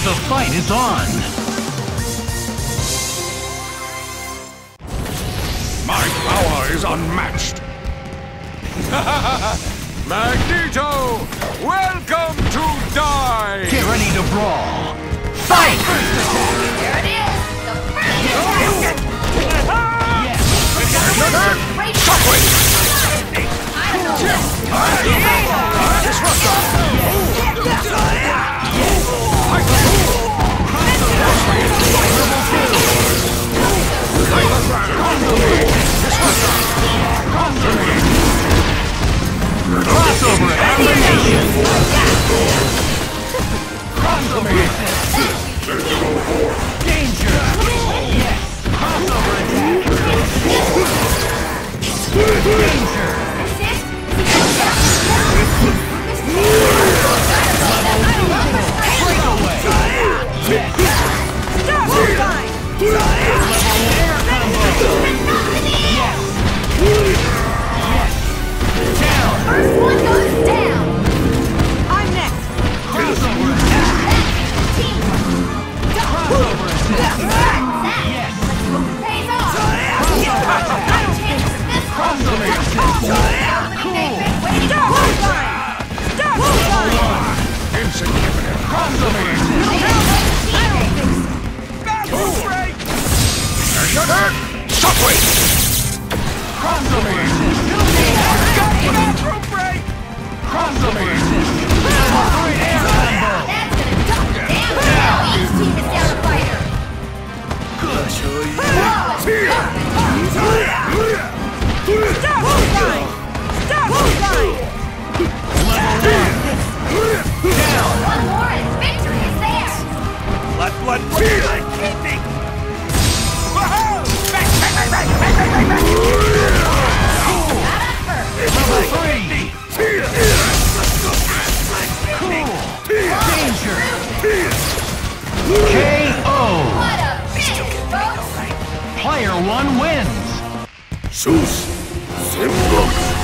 The fight is on! My power is unmatched! Magneto! Welcome to die! Get ready to brawl! Fight! First attack! There it is! The first attack! Yes! Shockwave! I don't know this! Disruptor! Crossover elimination! Crossover! Danger! Yes! Crossover attack! Danger! Breakaway! Yes! Double time! Air combo! Yes! Yes! Down! First one goes down! I'm next! Crossover attack! Team! Crossover attack! Yes! Pays off! Crossover attack! Crossover attack! Cool! Double time! Double time! Insignificant! Crossover attack! Shockwave! Crossover attack! Crossover attack! Air combo! That's gonna dump the damn hell! Each team is down a fighter! Double time! Double time! Down! One more and victory is theirs! Blood, keeping! Not up first! Level 3! Cool! Danger! KO! What a finish, folks! Player 1 wins! Zeus! Symbol!